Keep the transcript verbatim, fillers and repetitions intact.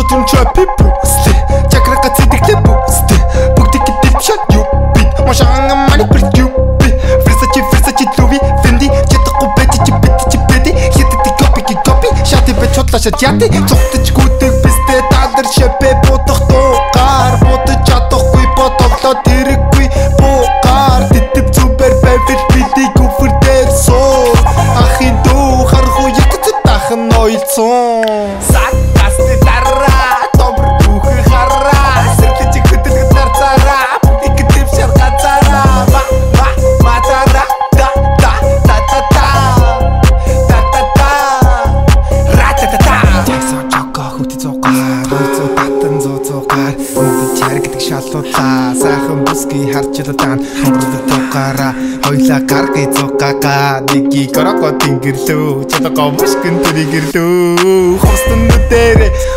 Бүтэн чапи бүстэй чакрака цэдэглэ бүстэй бүгдийг дэвшээ юу би машаан мани прит юу би Versace Versace Louis Fendi чадахгүй байж чи бит чи бэди хитэт копи ки копи шати бэ чотлаша чати цогтч гүдэг бистэй тадар шэпэ бодох туугаар бодож чадахгүй бодлоо тэрэггүй буугаар тэтв зүбэр байвал бидийг үфэр дээр суу ахын дүү харахгүй ятц тахан ойлцсон сатасны дараа добр бүхэн хараа сэрдэж хөдөлгөд нарцараа бүгдийг дэвшэр газараа ба ба матара да да та та та та та та ратата таксо чоко хөт зогаар зо татан зо зогаар бүгд чарг гэдэг шалуулаа сайхан бүсгийн харчлалаан хамрууд тугаараа хоёлаа гаргий зугаага нэгийг ороко тэнгэрлөө чадгаа мушгэн тэрэгэрлөө хостон дээр